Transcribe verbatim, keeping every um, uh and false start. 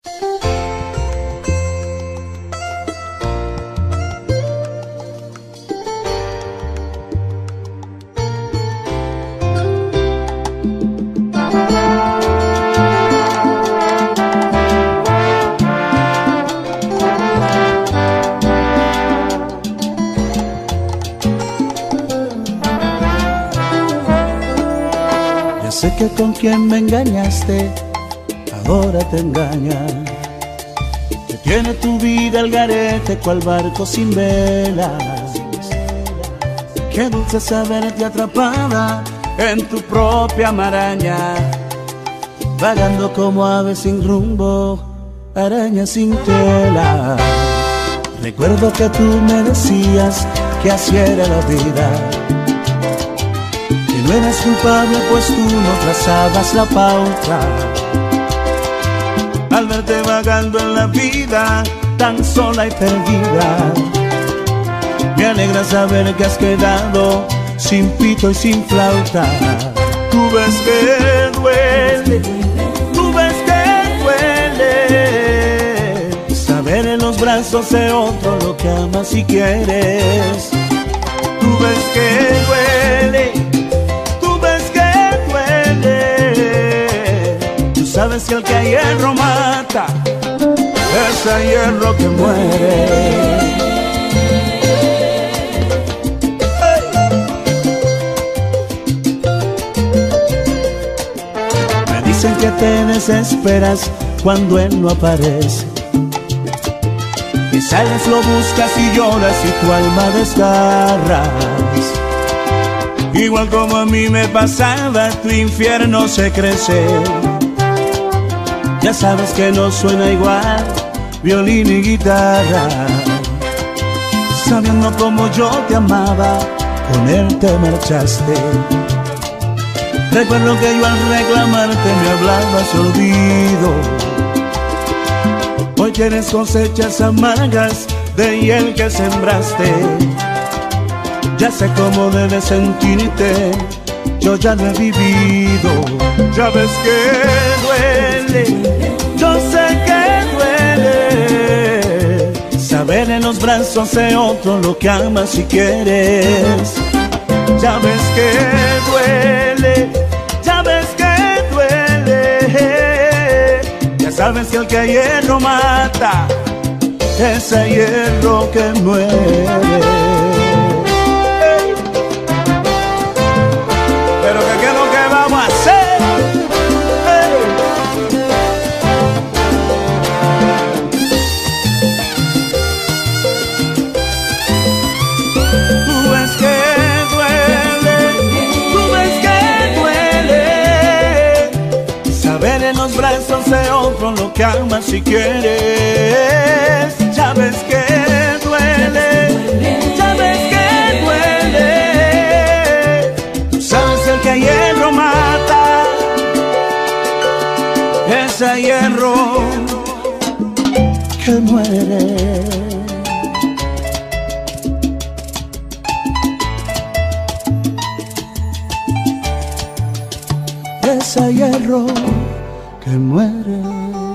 Sé que con quien me engañaste ahora te engaña, que tiene tu vida al garete cual barco sin velas. Qué dulce saberte atrapada en tu propia maraña, vagando como ave sin rumbo, araña sin tela. Recuerdo que tú me decías que así era la vida, no eras culpable pues tú no trazabas la pauta. Al verte vagando en la vida tan sola y perdida, me alegra saber que has quedado sin pito y sin flauta. Tú ves que duele, tú ves que duele saber en los brazos de otro lo que amas y quieres. Tú ves que duele, sabes que el que a hierro mata es a hierro que muere. Hey. Me dicen que te desesperas cuando él no aparece, que sales, lo buscas y lloras y tu alma desgarras. Igual como a mí me pasaba, tu infierno se crece. Ya sabes que no suena igual violín y guitarra. Sabiendo como yo te amaba, con él te marchaste. Recuerdo que yo al reclamarte me hablabas olvido. Hoy tienes cosechas amargas de hiel que sembraste. Ya sé cómo debes sentirte, yo ya lo he vivido. Ya ves que duele, yo sé que duele saber en los brazos de otro lo que amas y quieres. Ya ves que duele, ya ves que duele. Ya sabes que el que a hierro mata es a hierro que muere. Pero que qué es lo que vamos a hacer. Hey. Tú ves que duele, tú ves que duele saber en los brazos de otro lo que amas y quieres. Ya ves que duele, ya ves que duele. Que a hierro mata es a hierro que muere. Es a hierro que muere.